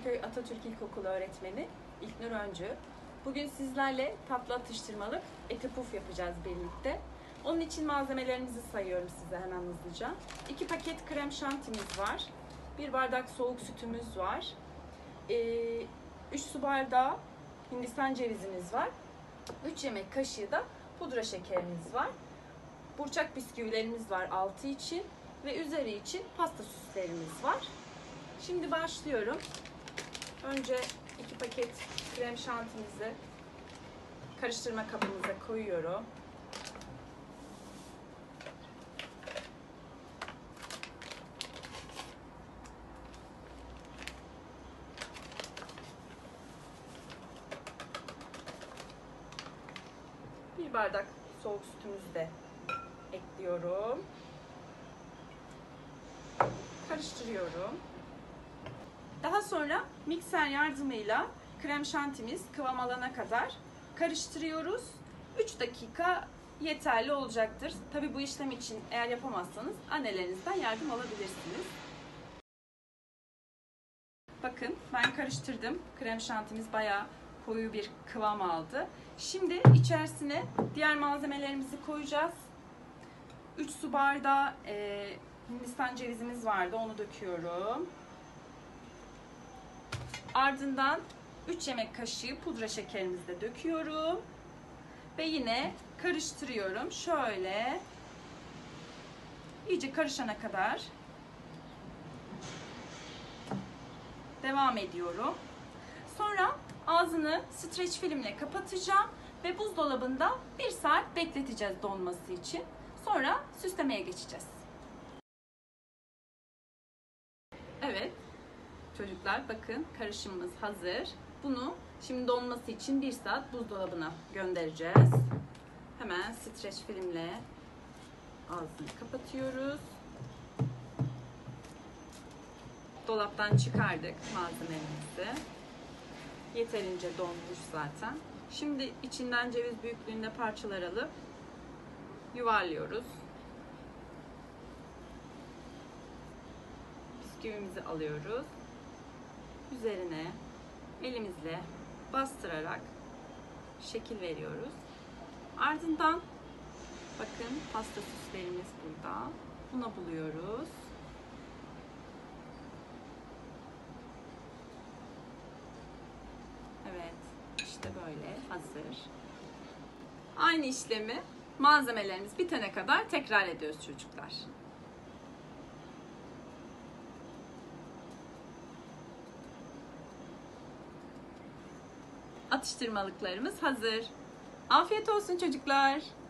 Yeşilköy Atatürk İlkokulu öğretmeni İlknur Öncü. Bugün sizlerle tatlı atıştırmalık eti puf yapacağız birlikte. Onun için malzemelerimizi sayıyorum size hemen hızlıca. 2 paket krem şantimiz var. 1 bardak soğuk sütümüz var. 3 su bardağı Hindistan cevizimiz var. 3 yemek kaşığı da pudra şekerimiz var. Burçak bisküvilerimiz var altı için ve üzeri için pasta süslerimiz var. Şimdi başlıyorum. Önce 2 paket krem şantimizi karıştırma kabımıza koyuyorum. Bir bardak soğuk sütümüzü de ekliyorum. Karıştırıyorum. Daha sonra mikser yardımıyla krem şantimiz kıvam alana kadar karıştırıyoruz. 3 dakika yeterli olacaktır. Tabii bu işlem için eğer yapamazsanız annelerinizden yardım alabilirsiniz. Bakın ben karıştırdım. Krem şantimiz bayağı koyu bir kıvam aldı. Şimdi içerisine diğer malzemelerimizi koyacağız. 3 su bardağı Hindistan cevizimiz vardı. Onu döküyorum. Ardından 3 yemek kaşığı pudra şekerimizi de döküyorum. Ve yine karıştırıyorum. Şöyle iyice karışana kadar devam ediyorum. Sonra ağzını streç filmle kapatacağım ve buzdolabında 1 saat bekleteceğiz donması için. Sonra süslemeye geçeceğiz. Evet çocuklar bakın karışımımız hazır. Bunu şimdi donması için 1 saat buzdolabına göndereceğiz. Hemen streç filmle ağzını kapatıyoruz. Dolaptan çıkardık malzemelerimizi. Yeterince donmuş zaten. Şimdi içinden ceviz büyüklüğünde parçalar alıp yuvarlıyoruz. Bisküvimizi alıyoruz. Üzerine elimizle bastırarak şekil veriyoruz. Ardından bakın pasta süslerimiz burada. Buna buluyoruz. Evet, işte böyle hazır. Aynı işlemi malzemelerimiz bitene kadar tekrar ediyoruz çocuklar. Atıştırmalıklarımız hazır. Afiyet olsun çocuklar.